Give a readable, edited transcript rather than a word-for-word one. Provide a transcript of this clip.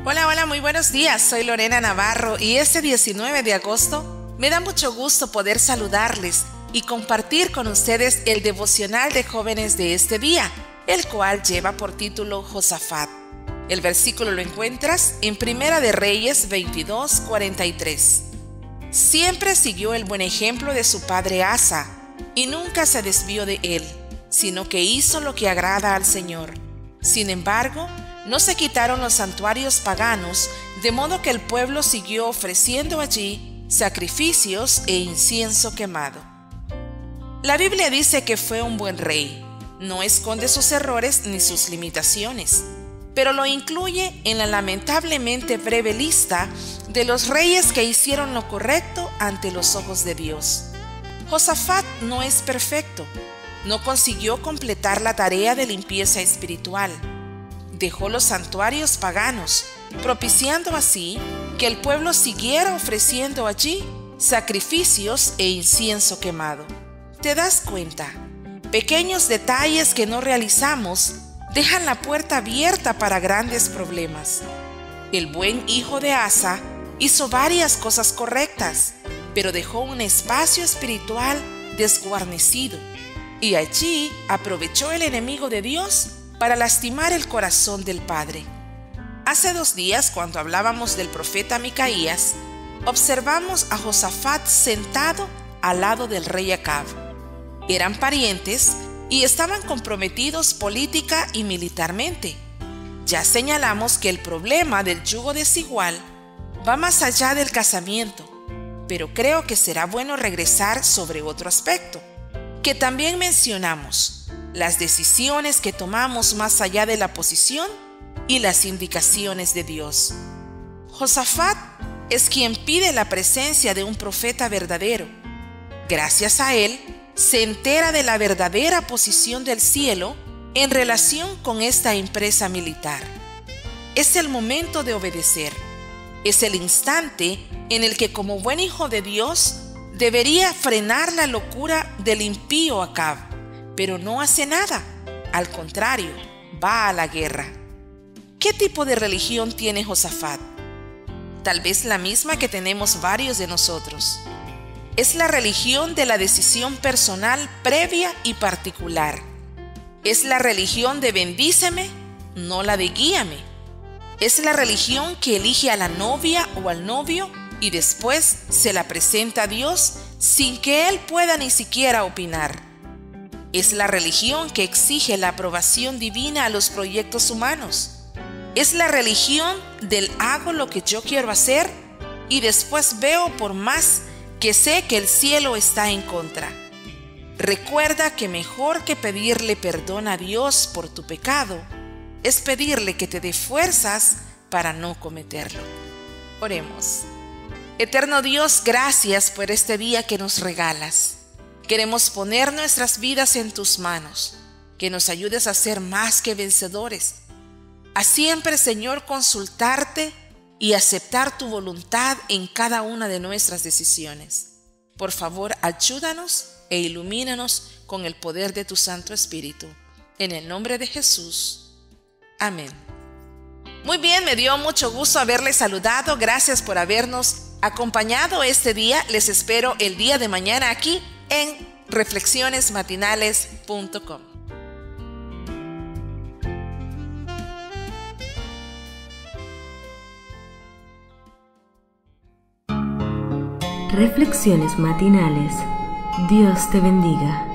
Hola, hola, muy buenos días. Soy Lorena Navarro y este 19 de agosto me da mucho gusto poder saludarles y compartir con ustedes el devocional de jóvenes de este día, el cual lleva por título Josafat. El versículo lo encuentras en Primera de Reyes 22:43. Siempre siguió el buen ejemplo de su padre Asa y nunca se desvió de él, sino que hizo lo que agrada al Señor. Sin embargo, no se quitaron los santuarios paganos, de modo que el pueblo siguió ofreciendo allí sacrificios e incienso quemado. La Biblia dice que fue un buen rey. No esconde sus errores ni sus limitaciones, pero lo incluye en la lamentablemente breve lista de los reyes que hicieron lo correcto ante los ojos de Dios. Josafat no es perfecto. No consiguió completar la tarea de limpieza espiritual. Dejó los santuarios paganos, propiciando así que el pueblo siguiera ofreciendo allí sacrificios e incienso quemado. ¿Te das cuenta? Pequeños detalles que no realizamos dejan la puerta abierta para grandes problemas. El buen hijo de Asa hizo varias cosas correctas, pero dejó un espacio espiritual desguarnecido, y allí aprovechó el enemigo de Dios para lastimar el corazón del padre. Hace 2 días, cuando hablábamos del profeta Micaías, observamos a Josafat sentado al lado del rey Acab. Eran parientes y estaban comprometidos política y militarmente. Ya señalamos que el problema del yugo desigual va más allá del casamiento, pero creo que será bueno regresar sobre otro aspecto, que también mencionamos: las decisiones que tomamos más allá de la posición y las indicaciones de Dios. Josafat es quien pide la presencia de un profeta verdadero. Gracias a él, se entera de la verdadera posición del cielo en relación con esta empresa militar. Es el momento de obedecer. Es el instante en el que, como buen hijo de Dios, debería frenar la locura del impío Acab, pero no hace nada. Al contrario, va a la guerra. ¿Qué tipo de religión tiene Josafat? Tal vez la misma que tenemos varios de nosotros. Es la religión de la decisión personal previa y particular. Es la religión de bendíceme, no la de guíame. Es la religión que elige a la novia o al novio y después se la presenta a Dios sin que Él pueda ni siquiera opinar. Es la religión que exige la aprobación divina a los proyectos humanos. Es la religión del hago lo que yo quiero hacer y después veo por más que sé que el cielo está en contra. Recuerda que mejor que pedirle perdón a Dios por tu pecado es pedirle que te dé fuerzas para no cometerlo. Oremos. Eterno Dios, gracias por este día que nos regalas. Queremos poner nuestras vidas en tus manos, que nos ayudes a ser más que vencedores. A siempre, Señor, consultarte y aceptar tu voluntad en cada una de nuestras decisiones. Por favor, ayúdanos e ilumínanos con el poder de tu Santo Espíritu. En el nombre de Jesús. Amén. Muy bien, me dio mucho gusto haberles saludado. Gracias por habernos acompañado este día. Les espero el día de mañana aquí en reflexionesmatinales.com. Reflexiones matinales. Dios te bendiga.